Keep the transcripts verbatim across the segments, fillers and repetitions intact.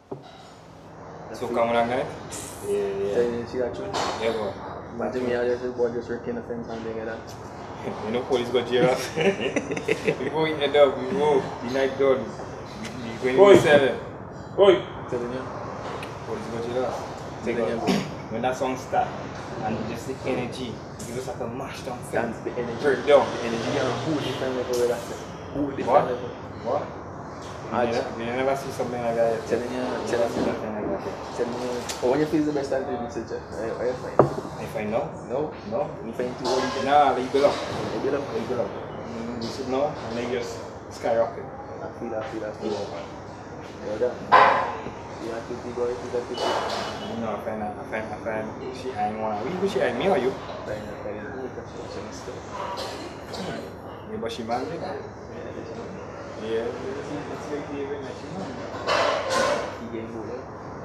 So come on night? Yeah, yeah. So you see that tune? Yeah, bro. Imagine me, I just boy just working the fence and things like that. You know police got jail us. Before we end up, we go, the night done. We go in seven. Oi! Telling you. Police got jail us. When that song start, and just the energy, it was like a mash down. Dance the energy. Turn down. The energy and who different level with that. Who different What? level. What? You never, you never see something like that yet. Telling you, telling you. Something like that yet. Telling you. Oh, when you feel the best time to do such a, are you fine? If I know? No. No? You find too old? Nah, leave it up. Leave it up. Leave it up. Mm, you should know, and then just skyrocket. I feel, I feel, I feel. Yeah, man. Yeah, that. You want to be boy, you got to be. No, I find, I find, I find, she ain't wanna. Who she ain't me or you? Fine, I find it. You can show some stuff. Yeah, but she man did. Yeah, that's not. Yeah, it's like the event that she man. He getting good,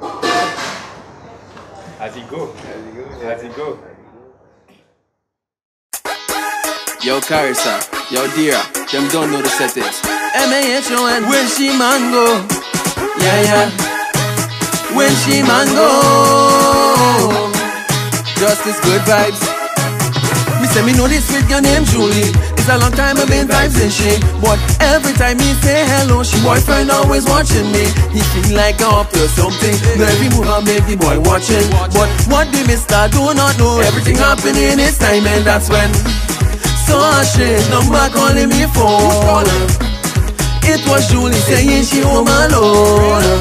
As he go. As he go. As he go. Yo, Carissa, yo, Dira, them don't know the settings. M A H O N, when she mango. Yeah, yeah. When she mango. Justice, good vibes. Me say me know this sweet girl named Julie. It's a long time I've been vibes and she. But every time me say hello, she boyfriend always watching me. He feel like I'm up to something. Every move I make the boy watching. But what the mister do not know, everything happen in his time, and that's when so ashamed, number calling me phone. It was Julie saying she home alone.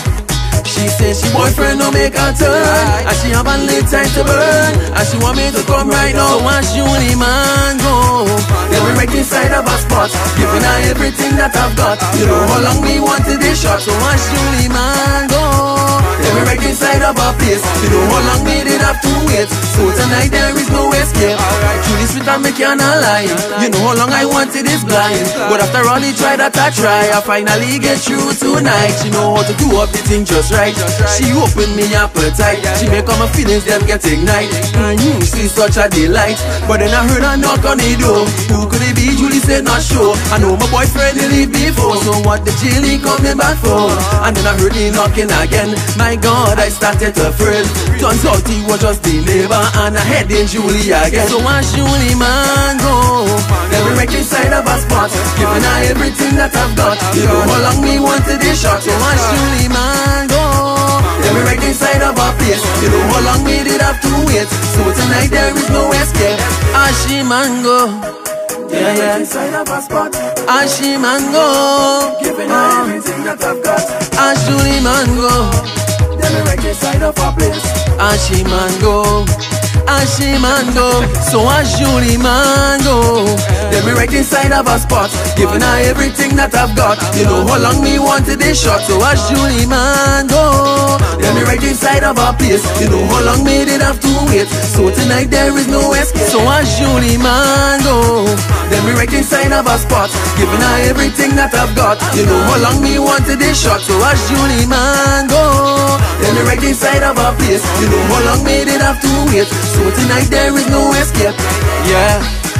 She said she boyfriend no make her turn, and she have a late time to burn, and she want me to come right now. And Julie mango, then we right inside of a spot, giving her everything that I've got. You know how long me wanted this shot, so and Julie mango, then we right inside of a place. You know how long me did have to wait, so tonight there is no escape. Julie sweet and me cannot lie. You know how long I wanted this blind, but after all he tried that I try, I finally get through tonight. She know how to do up the thing just right. She opened me appetite. She make all my feelings them get ignite. Mm-hmm, she's such a delight. But then I heard her knock on the door. Who could it be? Julie said not sure. I know my boyfriend did leave before, so what the Julie coming back for? And then I heard he knocking again. My God, I started to fret. Turns out he was just the neighbor, and I head in Julie again. So I Julie mango, then we right inside of a spot, giving her everything that I've got. You know how long me wanted this shot. So I Julie mango, then we right inside of a place. You know how long we did have to wait, so tonight there is no escape. Ashi mango, yeah, yeah. Inside of a spot, Ashi mango, giving her everything that I've got. Ashi mango, then we right inside of a place. Ashi mango, Ashi mango, so Ashi mango, then we right inside of a spot, giving her everything that I've got. You know how long me wanted this shot, so Ashi mango, then we right inside of a place. You know how long me did have to wait, so tonight there is no escape. So Ashi mango, then we right inside of a spot, giving her everything that I've got. You know how long me wanted this shot, so Ashi mango, then we right inside of a place. You know how long me did have to wait, so tonight there is no escape. Yeah.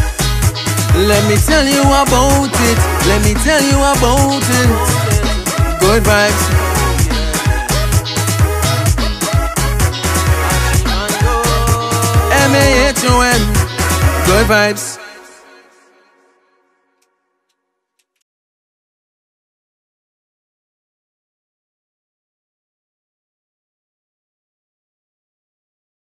Let me tell you about it. Let me tell you about it. Good vibes. M A H O N. Good vibes.